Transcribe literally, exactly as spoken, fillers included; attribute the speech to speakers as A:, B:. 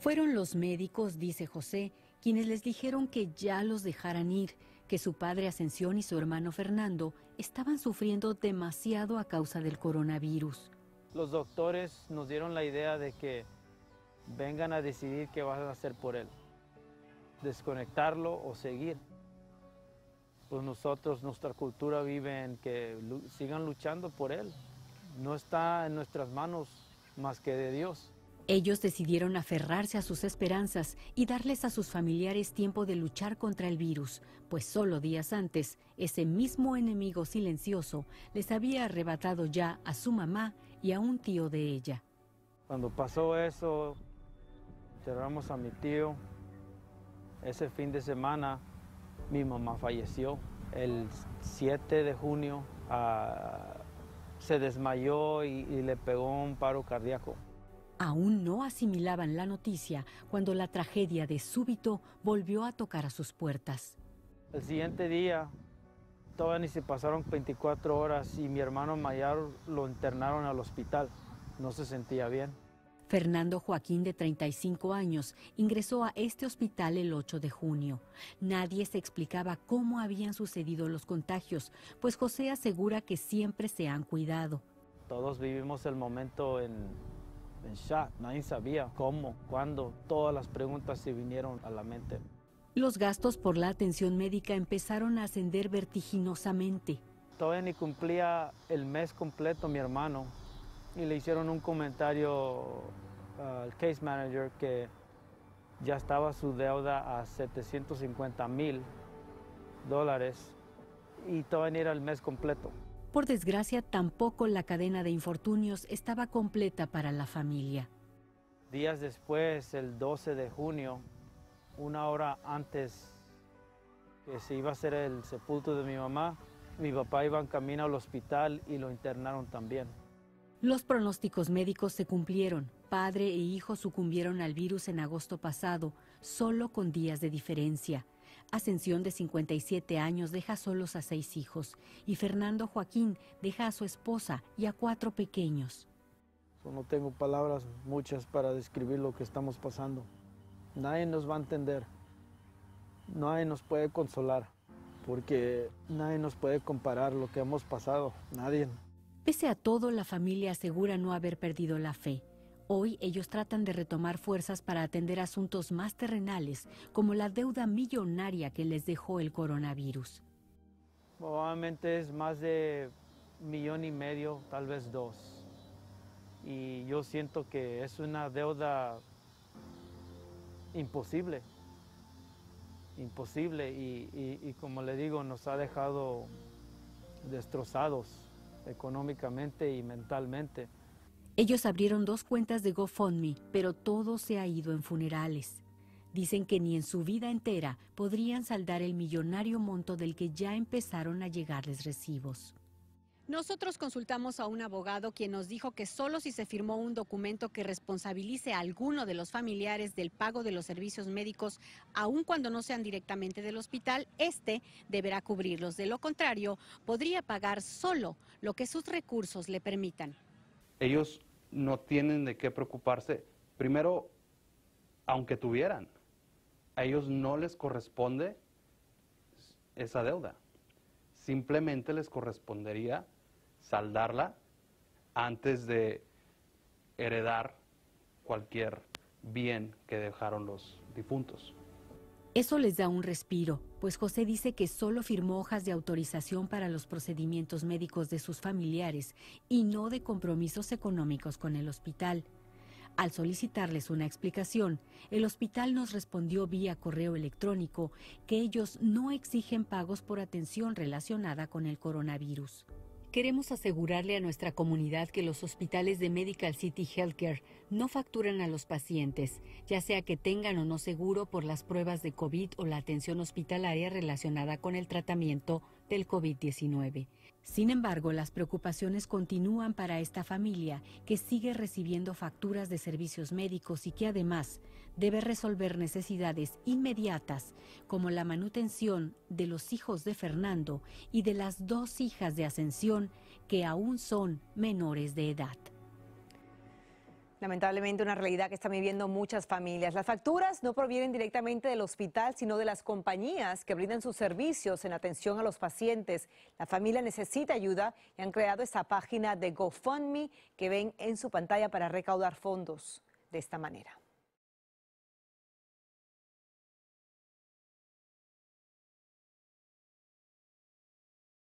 A: Fueron los médicos, dice José, quienes les dijeron que ya los dejaran ir, que su padre Ascensión y su hermano Fernando estaban sufriendo demasiado a causa del coronavirus.
B: Los doctores nos dieron la idea de que vengan a decidir qué van a hacer por él, desconectarlo o seguir. Pues nosotros, nuestra cultura vive en que sigan luchando por él. No está en nuestras manos más que de Dios.
A: Ellos decidieron aferrarse a sus esperanzas y darles a sus familiares tiempo de luchar contra el virus, pues solo días antes, ese mismo enemigo silencioso les había arrebatado ya a su mamá y a un tío de ella.
B: Cuando pasó eso, enterramos a mi tío. Ese fin de semana, mi mamá falleció. El siete de junio uh, se desmayó y, y le pegó un paro cardíaco.
A: Aún no asimilaban la noticia cuando la tragedia de súbito volvió a tocar a sus puertas.
B: El siguiente día, todavía ni se pasaron veinticuatro horas y mi hermano mayor lo internaron al hospital. No se sentía bien.
A: Fernando Joaquín, de treinta y cinco años, ingresó a este hospital el ocho de junio. Nadie se explicaba cómo habían sucedido los contagios, pues José asegura que siempre se han cuidado.
B: Todos vivimos el momento en, en shock. Nadie sabía cómo, cuándo. Todas las preguntas se vinieron a la mente.
A: Los gastos por la atención médica empezaron a ascender vertiginosamente.
B: Todavía ni cumplía el mes completo mi hermano. Y le hicieron un comentario al uh, case manager que ya estaba su deuda a setecientos cincuenta mil dólares y todavía ni era el mes completo.
A: Por desgracia, tampoco la cadena de infortunios estaba completa para la familia.
B: Días después, el doce de junio, una hora antes que se iba a hacer el sepulcro de mi mamá, mi papá iba en camino al hospital y lo internaron también.
A: Los pronósticos médicos se cumplieron. Padre e hijo sucumbieron al virus en agosto pasado, solo con días de diferencia. Ascensión, de cincuenta y siete años, deja solos a seis hijos, y Fernando Joaquín deja a su esposa y a cuatro pequeños.
B: No tengo palabras muchas para describir lo que estamos pasando. Nadie nos va a entender. Nadie nos puede consolar, porque nadie nos puede comparar lo que hemos pasado. Nadie.
A: Pese a todo, la familia asegura no haber perdido la fe. Hoy ellos tratan de retomar fuerzas para atender asuntos más terrenales, como la deuda millonaria que les dejó el coronavirus.
B: Probablemente es más de un millón y medio, tal vez dos. Y yo siento que es una deuda imposible. Imposible y, y, y como le digo, nos ha dejado destrozados económicamente y mentalmente.
A: Ellos abrieron dos cuentas de GoFundMe, pero todo se ha ido en funerales. Dicen que ni en su vida entera podrían saldar el millonario monto del que ya empezaron a llegarles recibos. Nosotros consultamos a un abogado quien nos dijo que solo si se firmó un documento que responsabilice a alguno de los familiares del pago de los servicios médicos, aun cuando no sean directamente del hospital, este deberá cubrirlos. De lo contrario, podría pagar solo lo que sus recursos le permitan.
C: Ellos no tienen de qué preocuparse. Primero, aunque tuvieran, a ellos no les corresponde esa deuda. Simplemente les correspondería saldarla antes de heredar cualquier bien que dejaron los difuntos.
A: Eso les da un respiro, pues José dice que solo firmó hojas de autorización para los procedimientos médicos de sus familiares y no de compromisos económicos con el hospital. Al solicitarles una explicación, el hospital nos respondió vía correo electrónico que ellos no exigen pagos por atención relacionada con el coronavirus. Queremos asegurarle a nuestra comunidad que los hospitales de Medical City Healthcare no facturan a los pacientes, ya sea que tengan o no seguro por las pruebas de COVID o la atención hospitalaria relacionada con el tratamiento del COVID diecinueve. Sin embargo, las preocupaciones continúan para esta familia, que sigue recibiendo facturas de servicios médicos y que además debe resolver necesidades inmediatas, como la manutención de los hijos de Fernando y de las dos hijas de Ascensión, que aún son menores de edad.
D: Lamentablemente una realidad que están viviendo muchas familias. Las facturas no provienen directamente del hospital, sino de las compañías que brindan sus servicios en atención a los pacientes. La familia necesita ayuda y han creado esta página de GoFundMe que ven en su pantalla para recaudar fondos de esta manera.